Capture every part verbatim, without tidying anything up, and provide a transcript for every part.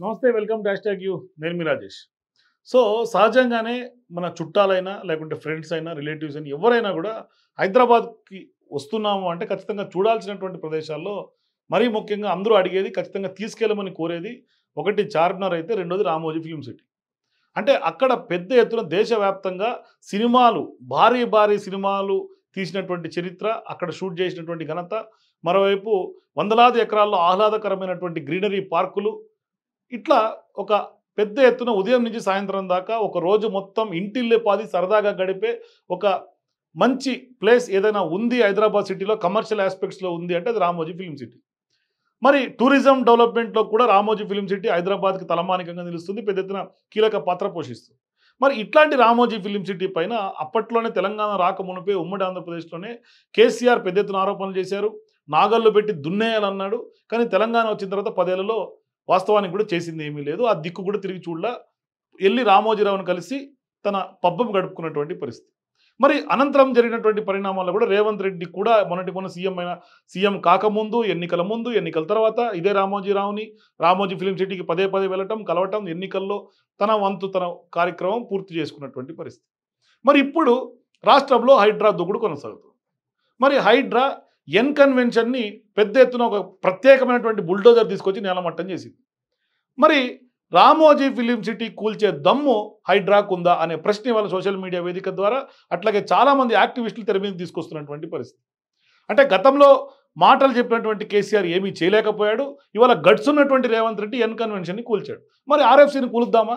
నమస్తే, welcome to hashtag U. నేను మీ రాజేష్. సో సహజంగానే మన చుట్టాలైనా లేకుంటే ఫ్రెండ్స్ అయినా రిలేటివ్స్ అయినా ఎవరైనా కూడా హైదరాబాద్కి వస్తున్నాము అంటే ఖచ్చితంగా చూడాల్సినటువంటి ప్రదేశాల్లో మరీ ముఖ్యంగా అందరూ అడిగేది, ఖచ్చితంగా తీసుకెళ్ళమని కోరేది ఒకటి చార్మినార్ అయితే, రెండోది రామోజీ ఫిల్మ్ సిటీ. అంటే అక్కడ పెద్ద ఎత్తున దేశవ్యాప్తంగా సినిమాలు, భారీ భారీ సినిమాలు తీసినటువంటి చరిత్ర, అక్కడ షూట్ చేసినటువంటి ఘనత, మరోవైపు వందలాది ఎకరాల్లో ఆహ్లాదకరమైనటువంటి గ్రీనరీ పార్కులు, ఇట్లా ఒక పెద్ద ఎత్తున ఉదయం నుంచి సాయంత్రం దాకా ఒక రోజు మొత్తం ఇంటిల్లిపాది సరదాగా గడిపే ఒక మంచి ప్లేస్ ఏదైనా ఉంది హైదరాబాద్ సిటీలో, కమర్షియల్ ఆస్పెక్ట్స్లో ఉంది అంటే అది రామోజీ ఫిల్మ్ సిటీ. మరి టూరిజం డెవలప్మెంట్లో కూడా రామోజీ ఫిల్మ్ సిటీ హైదరాబాద్కి తలమానికంగా నిలుస్తుంది, పెద్ద ఎత్తున కీలక పాత్ర పోషిస్తుంది. మరి ఇట్లాంటి రామోజీ ఫిల్మ్ సిటీ పైన అప్పట్లోనే తెలంగాణ రాకమునిపే ఉమ్మడి ఆంధ్రప్రదేశ్లోనే కేసీఆర్ పెద్ద ఎత్తున ఆరోపణలు చేశారు, నాగళ్ళు పెట్టి దున్నేయాలన్నాడు. కానీ తెలంగాణ వచ్చిన తర్వాత పదేళ్లలో వాస్తవానికి కూడా చేసింది ఏమీ లేదు. ఆ దిక్కు కూడా తిరిగి చూడలా, వెళ్ళి రామోజీరావును కలిసి తన పబ్బం గడుపుకున్నటువంటి పరిస్థితి. మరి అనంతరం జరిగినటువంటి పరిణామాల్లో కూడా రేవంత్ రెడ్డి కూడా మొన్నటి మొన్న సీఎం అయిన సీఎం కాకముందు, ఎన్నికల ముందు, ఎన్నికల తర్వాత ఇదే రామోజీరావుని రామోజీ ఫిల్మ్ సిటీకి పదే పదే వెళ్ళటం, కలవటం, ఎన్నికల్లో తన వంతు తన కార్యక్రమం పూర్తి చేసుకున్నటువంటి పరిస్థితి. మరి ఇప్పుడు రాష్ట్రంలో హైడ్రా దూకుడు కొనసాగుతుంది. మరి హైడ్రా ఎన్ కన్వెన్షన్ని పెద్ద ఎత్తున ఒక ప్రత్యేకమైనటువంటి బుల్డోజర్ తీసుకొచ్చి నేలమట్టం చేసింది. మరి రామోజీ ఫిలిం సిటీ కూల్చే దమ్ము హైడ్రాకు ఉందా అనే ప్రశ్న ఇవాళ సోషల్ మీడియా వేదిక ద్వారా, అట్లాగే చాలామంది యాక్టివిస్టులు తెర మీద తీసుకొస్తున్నటువంటి పరిస్థితి. అంటే గతంలో మాటలు చెప్పినటువంటి కేసీఆర్ ఏమీ చేయలేకపోయాడు, ఇవాళ గట్స్ ఉన్నటువంటి రేవంత్ రెడ్డి ఎన్ కన్వెన్షన్ని కూల్చాడు. మరి ఆర్ఎఫ్సీని కూలుద్దామా?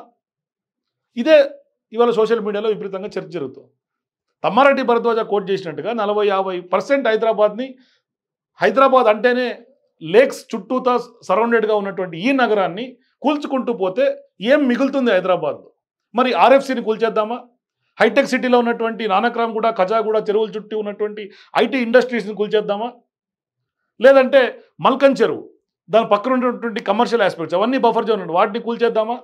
ఇదే ఇవాళ సోషల్ మీడియాలో విపరీతంగా చర్చ జరుగుతుంది. తమ్మారెడ్డి భరద్వాజ కోట్ చేసినట్టుగా నలభై యాభై పర్సెంట్ హైదరాబాద్ని, హైదరాబాద్ అంటేనే లేక్స్ చుట్టూతా సరౌండెడ్గా ఉన్నటువంటి ఈ నగరాన్ని కూల్చుకుంటూ పోతే ఏం మిగులుతుంది హైదరాబాద్లో? మరి ఆర్ఎఫ్సీని కూల్చేద్దామా? హైటెక్ సిటీలో ఉన్నటువంటి నానక్రామ్గూడ, ఖజాగూడ చెరువుల చుట్టూ ఉన్నటువంటి ఐటీ ఇండస్ట్రీస్ని కూల్చేద్దామా? లేదంటే మల్కన్ చెరువు, దాని పక్కన ఉన్నటువంటి కమర్షియల్ ఆస్పెక్ట్స్ అవన్నీ బఫర్ జోన్ ఉన్నాయి, వాటిని కూల్చేద్దామా?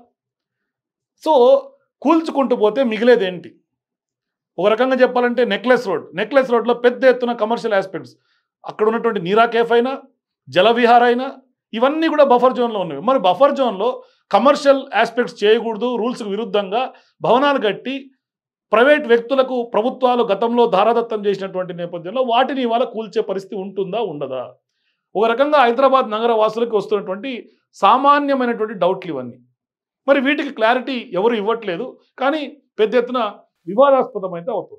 సో కూల్చుకుంటూ పోతే మిగిలేదేంటి? ఒక రకంగా చెప్పాలంటే నెక్లెస్ రోడ్ నెక్లెస్ రోడ్లో పెద్ద ఎత్తున కమర్షియల్ ఆస్పెక్ట్స్, అక్కడ ఉన్నటువంటి నీరా కేఫ్ అయినా, జలవిహార్ అయినా, ఇవన్నీ కూడా బఫర్ జోన్లో ఉన్నవి. మరి బఫర్ జోన్లో కమర్షియల్ ఆస్పెక్ట్స్ చేయకూడదు, రూల్స్కి విరుద్ధంగా భవనాలు కట్టి ప్రైవేట్ వ్యక్తులకు ప్రభుత్వాలు గతంలో ధారాదత్తం చేసినటువంటి నేపథ్యంలో వాటిని ఇవాళ కూల్చే పరిస్థితి ఉంటుందా, ఉండదా? ఒక రకంగా హైదరాబాద్ నగర వాసులకు వస్తున్నటువంటి సామాన్యమైనటువంటి డౌట్లు ఇవన్నీ. మరి వీటికి క్లారిటీ ఎవరు ఇవ్వట్లేదు, కానీ పెద్ద ఎత్తున వివాదాస్పదమైతే అవుతుంది.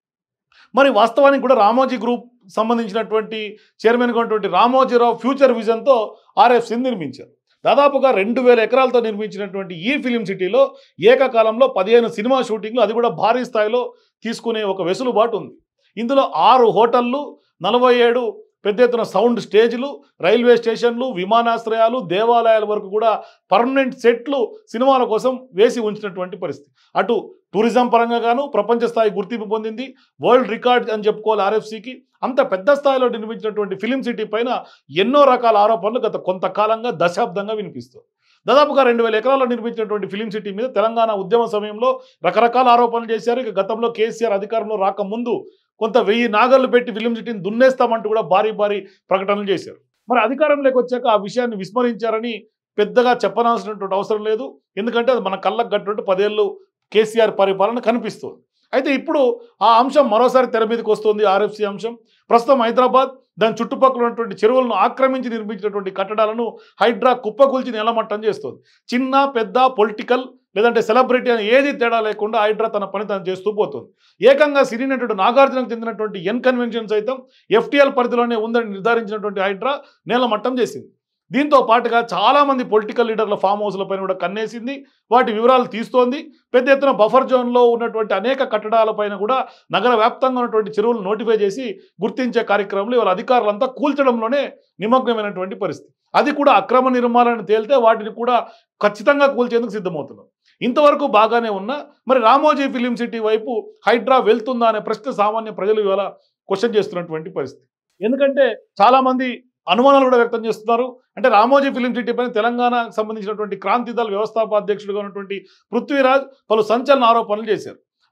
మరి వాస్తవానికి కూడా రామోజీ గ్రూప్ సంబంధించినటువంటి చైర్మన్గా ఉన్నటువంటి రామోజీరావు ఫ్యూచర్ విజన్తో ఆర్ఎఫ్సీని నిర్మించారు. దాదాపుగా రెండు వేల ఎకరాలతో నిర్మించినటువంటి ఈ ఫిలిం సిటీలో ఏకకాలంలో పదిహేను సినిమా షూటింగ్లు, అది కూడా భారీ స్థాయిలో తీసుకునే ఒక వెసులుబాటు ఉంది. ఇందులో ఆరు హోటళ్ళు, నలభై ఏడు పెద్ద ఎత్తున సౌండ్ స్టేజ్లు, రైల్వే స్టేషన్లు, విమానాశ్రయాలు, దేవాలయాల వరకు కూడా పర్మనెంట్ సెట్లు సినిమాల కోసం వేసి ఉంచినటువంటి పరిస్థితి. అటు టూరిజం పరంగా గాను ప్రపంచ స్థాయి గుర్తింపు పొందింది, వరల్డ్ రికార్డ్ అని చెప్పుకోవాలి ఆర్ఎఫ్సీకి. అంత పెద్ద స్థాయిలో నిర్మించినటువంటి ఫిలిం సిటీ పైన ఎన్నో రకాల ఆరోపణలు గత కొంతకాలంగా, దశాబ్దంగా వినిపిస్తుంది. దాదాపుగా రెండు వేల ఎకరాల్లో నిర్మించినటువంటి ఫిలిం సిటీ మీద తెలంగాణ ఉద్యమ సమయంలో రకరకాల ఆరోపణలు చేశారు. ఇక గతంలో కేసీఆర్ అధికారంలో రాకముందు కొంత వెయ్యి నాగళ్ళు పెట్టి ఫిలిం సిటీని దున్నేస్తామంటూ కూడా భారీ భారీ ప్రకటనలు చేశారు. మరి అధికారంలోకి వచ్చాక ఆ విషయాన్ని విస్మరించారని పెద్దగా చెప్పనాల్సినటువంటి అవసరం లేదు, ఎందుకంటే అది మన కళ్ళకు కట్టినట్టు పదేళ్ళు కేసీఆర్ పరిపాలన కనిపిస్తుంది. అయితే ఇప్పుడు ఆ అంశం మరోసారి తెర మీదకి వస్తుంది. ఆర్ఎఫ్సీ అంశం ప్రస్తుతం హైదరాబాద్, దాని చుట్టుపక్కల ఉన్నటువంటి చెరువులను ఆక్రమించి నిర్మించినటువంటి కట్టడాలను హైడ్రా కుప్పకూల్చి నేలమట్టం చేస్తుంది. చిన్న పెద్ద పొలిటికల్ లేదంటే సెలబ్రిటీ అని ఏది తేడా లేకుండా హైడ్రా తన పని తను చేస్తూ పోతుంది. ఏకంగా సినీ నటుడు నాగార్జునకు చెందినటువంటి ఎన్ కన్వెన్షన్ సైతం ఎఫ్టీఎల్ పరిధిలోనే ఉందని నిర్ధారించినటువంటి హైడ్రా నేలమట్టం చేసింది. దీంతో పాటుగా చాలామంది పొలిటికల్ లీడర్ల ఫామ్ హౌస్ల పైన కూడా కన్నేసింది, వాటి వివరాలు తీస్తోంది. పెద్ద ఎత్తున బఫర్ జోన్లో ఉన్నటువంటి అనేక కట్టడాలపైన కూడా నగర వ్యాప్తంగా ఉన్నటువంటి చెరువులు నోటిఫై చేసి గుర్తించే కార్యక్రమంలో ఇవాళ అధికారులంతా కూల్చడంలోనే నిమగ్నమైనటువంటి పరిస్థితి. అది కూడా అక్రమ నిర్మాణాన్ని తేలితే వాటిని కూడా ఖచ్చితంగా కూల్చేందుకు సిద్ధమవుతున్నారు. ఇంతవరకు బాగానే ఉన్నా మరి రామోజీ ఫిలిం సిటీ వైపు హైడ్రా వెళ్తుందా అనే ప్రశ్న సామాన్య ప్రజలు ఇవాళ క్వశ్చన్ చేస్తున్నటువంటి పరిస్థితి. ఎందుకంటే చాలామంది అనుమానాలు కూడా వ్యక్తం చేస్తున్నారు. అంటే రామోజీ ఫిలిం సిటీ పైన తెలంగాణకు సంబంధించినటువంటి క్రాంతి దళ వ్యవస్థాపక అధ్యక్షుడిగా ఉన్నటువంటి పృథ్వీరాజ్ పలు సంచలన ఆరోపణలు చేశారు.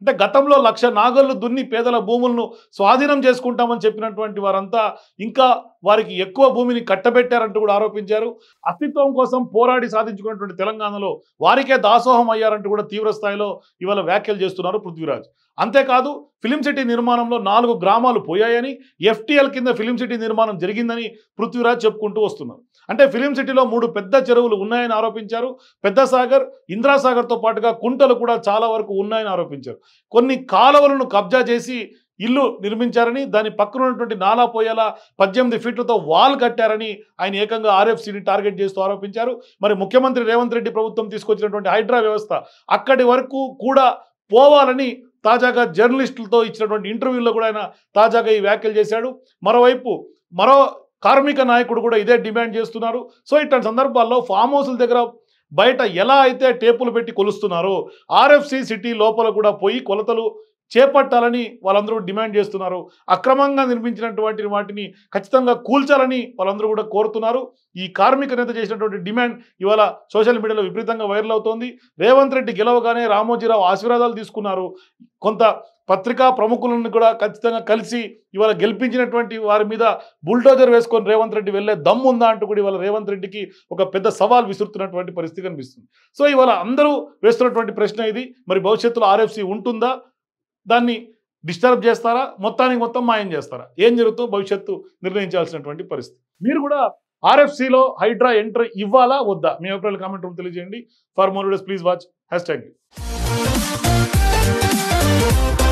అంటే గతంలో లక్ష నాగళ్ళు దున్ని పేదల భూములను స్వాధీనం చేసుకుంటామని చెప్పినటువంటి వారంతా ఇంకా వారికి ఎక్కువ భూమిని కట్టబెట్టారంటూ కూడా ఆరోపించారు. అస్తిత్వం కోసం పోరాడి సాధించుకున్నటువంటి తెలంగాణలో వారికే దాసోహం అయ్యారంటూ కూడా తీవ్ర స్థాయిలో ఇవాళ వ్యాఖ్యలు చేస్తున్నారు పృథ్వీరాజ్. అంతేకాదు ఫిలిం సిటీ నిర్మాణంలో నాలుగు గ్రామాలు పోయాయని, ఎఫ్టీఎల్ కింద ఫిలిం సిటీ నిర్మాణం జరిగిందని పృథ్వీరాజ్ చెప్పుకుంటూ వస్తున్నారు. అంటే ఫిలిం సిటీలో మూడు పెద్ద చెరువులు ఉన్నాయని ఆరోపించారు. పెద్ద సాగర్, ఇంద్రాసాగర్తో పాటుగా కుంటలు కూడా చాలా వరకు ఉన్నాయని ఆరోపించారు. కొన్ని కాలువలను కబ్జా చేసి ఇల్లు నిర్మించారని, దాని పక్కన ఉన్నటువంటి నాలా పోయేలా పద్దెనిమిది ఫీట్లతో వాల్ కట్టారని ఆయన ఏకంగా ఆర్ఎఫ్సిని టార్గెట్ చేస్తూ ఆరోపించారు. మరి ముఖ్యమంత్రి రేవంత్ రెడ్డి ప్రభుత్వం తీసుకొచ్చినటువంటి హైడ్రా వ్యవస్థ అక్కడి వరకు కూడా పోవాలని తాజాగా జర్నలిస్టులతో ఇచ్చినటువంటి ఇంటర్వ్యూల్లో కూడా ఆయన తాజాగా ఈ వ్యాఖ్యలు చేశాడు. మరోవైపు మరో కార్మిక నాయకుడు కూడా ఇదే డిమాండ్ చేస్తున్నారు. సో ఇట్లాంటి సందర్భాల్లో ఫామ్ హౌస్ల దగ్గర బయట ఎలా అయితే టేపులు పెట్టి కొలుస్తున్నారో ఆర్ఎఫ్సి సిటీ లోపల కూడా పోయి కొలతలు చేపట్టాలని వాళ్ళందరూ డిమాండ్ చేస్తున్నారు. అక్రమంగా నిర్మించినటువంటి వాటిని ఖచ్చితంగా కూల్చాలని వాళ్ళందరూ కూడా కోరుతున్నారు. ఈ కార్మిక నేత చేసినటువంటి డిమాండ్ ఇవాళ సోషల్ మీడియాలో విపరీతంగా వైరల్ అవుతోంది. రేవంత్ రెడ్డి గెలవగానే రామోజీరావు ఆశీర్వాదాలు తీసుకున్నారు. కొంత పత్రికా ప్రముఖులను కూడా ఖచ్చితంగా కలిసి ఇవాళ గెలిపించినటువంటి వారి మీద బుల్డోజర్ వేసుకొని రేవంత్ రెడ్డి వెళ్ళే దమ్ము ఉందా అంటూ కూడా ఇవాళ రేవంత్ రెడ్డికి ఒక పెద్ద సవాల్ విసురుతున్నటువంటి పరిస్థితి కనిపిస్తుంది. సో ఇవాళ అందరూ వేస్తున్నటువంటి ప్రశ్న ఇది, మరి భవిష్యత్తులో ఆర్ఎఫ్సి ఉంటుందా, దాన్ని డిస్టర్బ్ చేస్తారా, మొత్తానికి మొత్తం మాయం చేస్తారా, ఏం జరుగుతుందో భవిష్యత్తు నిర్ణయించాల్సినటువంటి పరిస్థితి. మీరు కూడా ఆర్ఎఫ్సిలో హైడ్రా ఎంట్రీ ఇవ్వాలా వద్దా, మీ అభిప్రాయాలు కామెంట్ రూమ్ తెలియజేయండి. For more videos please watch hash tag.